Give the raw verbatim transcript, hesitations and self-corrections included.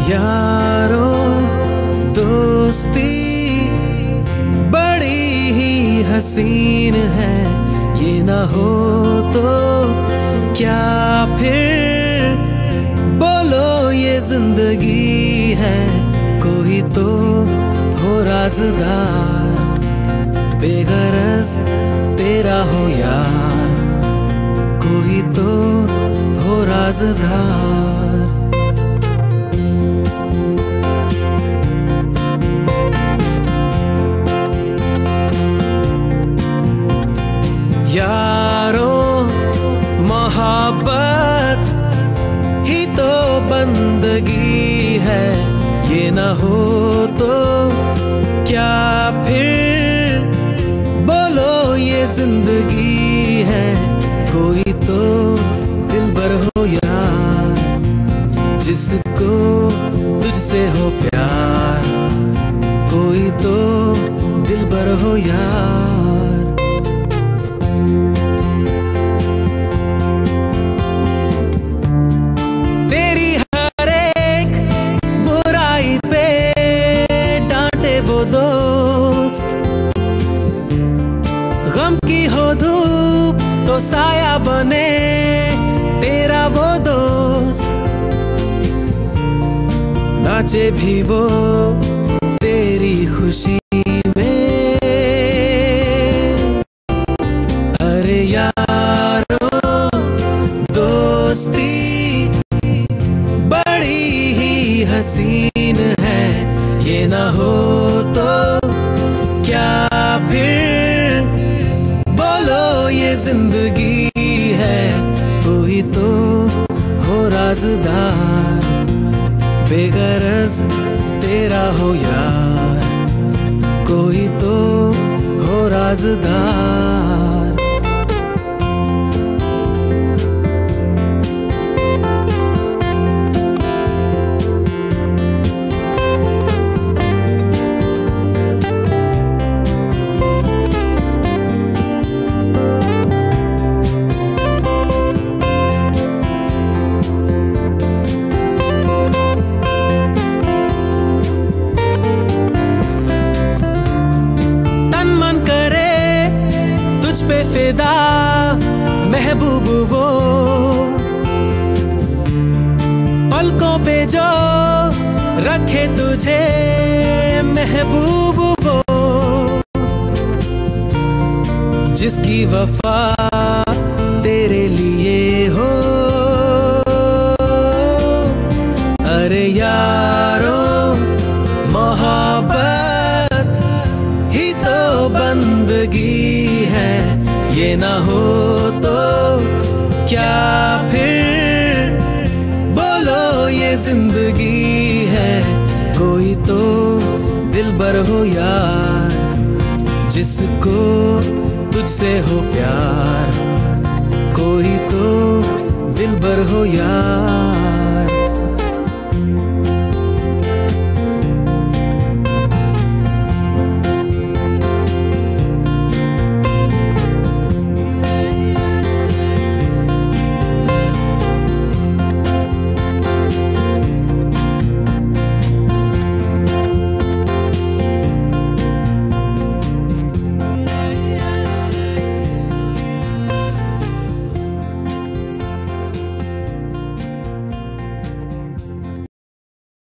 यारो दोस्ती बड़ी ही हसीन है, ये ना हो तो क्या फिर बोलो ये जिंदगी है। कोई तो हो राज़दार, बेगरज तेरा हो यार, कोई तो हो राज़दार। यारो मोहब्बत ही तो बंदगी है, ये ना हो तो क्या फिर बोलो ये जिंदगी है। कोई तो दिलबर हो यार, जिसको तुझसे हो प्यार, कोई तो दिलबर हो यार। तेरी हर एक बुराई पे डांटे वो दोस्त, गम की हो धूप तो साया बने तेरा वो दोस्त। नाचे भी वो तेरी खुशी में, अरे यारो दोस्ती बड़ी ही हसीन है, ये ना हो तो क्या फिर बोलो ये जिंदगी है। कोई तो हो राज़दार, बेगरज तेरा हो यार, कोई तो हो राज़दार। पे फिदा महबूब वो, पलकों पे जो रखे तुझे महबूब वो, जिसकी वफा तेरे लिए हो। अरे यारो मोहब्बत ही तो बंदगी है, ये ना हो तो क्या फिर बोलो ये जिंदगी है। कोई तो दिलबर हो यार, जिसको तुझसे हो प्यार, कोई तो दिलबर हो यार।